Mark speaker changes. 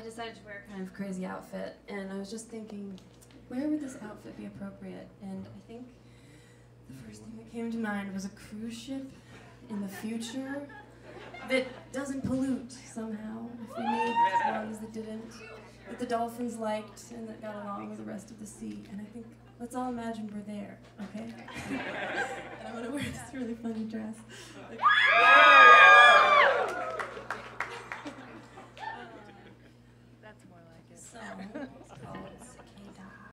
Speaker 1: decided to wear a kind of crazy outfit, and I was just thinking, where would this outfit be appropriate? And I think the first thing that came to mind was a cruise ship in the future that doesn't pollute somehow, if we made ones that didn't, that the dolphins liked and that got along with the rest of the sea. And I think, let's all imagine we're there, okay? And I'm gonna wear this really funny dress. Like,